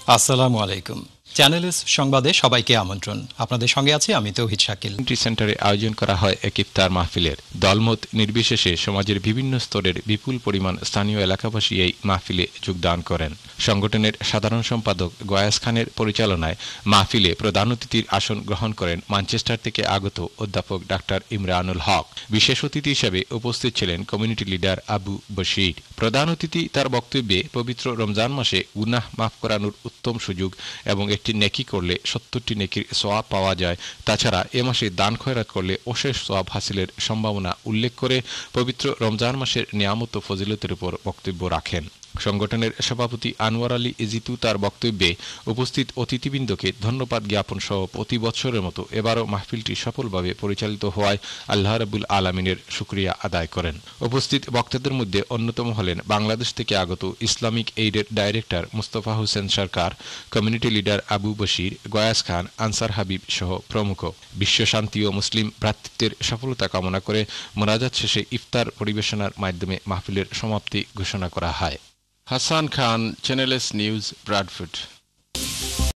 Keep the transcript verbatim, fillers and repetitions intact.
আসসালামু আলাইকুম। চ্যানেলস সংবাদে সবাইকে আমন্ত্রণ। আপনাদের সঙ্গে আছি আমি তৌহিদ শাকিল। কমিউনিটি সেন্টারে আয়োজন করা হয় এক ইফতার মাহফিলের। দলমত নির্বিশেষে সমাজের বিভিন্ন স্তরের বিপুল পরিমাণ স্থানীয় এলাকাবাসী এই মাহফিলে যোগদান করেন। সংগঠনের সাধারণ সম্পাদক গয়াস খানের পরিচালনায় মাহফিলে প্রধান অতিথির আসন গ্রহণ করেন ম্যানচেস্টার থেকে আগত অধ্যাপক ডাক্তার ইমরানুল হক। বিশেষ অতিথি হিসেবে উপস্থিত ছিলেন কমিউনিটি লিডার আবু বশির। প্রধান অতিথি তার বক্তব্যে পবিত্র রমজান মাসে গুনাহ মাফ করানোর উত্তম সুযোগ এবং একটি নেকি করলে সত্তরটি নেকির সোয়াব পাওয়া যায়। তাছাড়া এ মাসে দান খয়রাত করলে অশেষ সোয়াব হাসিলের সম্ভাবনা উল্লেখ করে পবিত্র রমজান মাসের নিয়ামত ও ফজিলতের উপর বক্তব্য রাখেন। সংগঠনের সভাপতি আনোয়ার আলী ইজিতু তার বক্তব্যে উপস্থিত অতিথিবৃন্দকে ধন্যবাদ জ্ঞাপন সহ প্রতি বছরের মতো এবারও মাহফিলটি সফলভাবে পরিচালিত হওয়ায় আল্লাহ রাব্বুল আলামিনের শুকরিয়া আদায় করেন। উপস্থিত বক্তাদের মধ্যে অন্যতম হলেন বাংলাদেশ থেকে আগত ইসলামিক এইডের director Mustafa Hossain Sarkar, community leader Abu Bashir, Gayas Khan, Ansar Habib সহ প্রমুখ। বিশ্ব শান্তি ও মুসলিম ভ্রাতৃত্বের সফলতা কামনা করে মোনাজাত শেষে ইফতার পরিবেশনার মাধ্যমে মাহফিলের সমাপ্তি ঘোষণা করা হয়। Hasan Khan, channel S news, Bradford.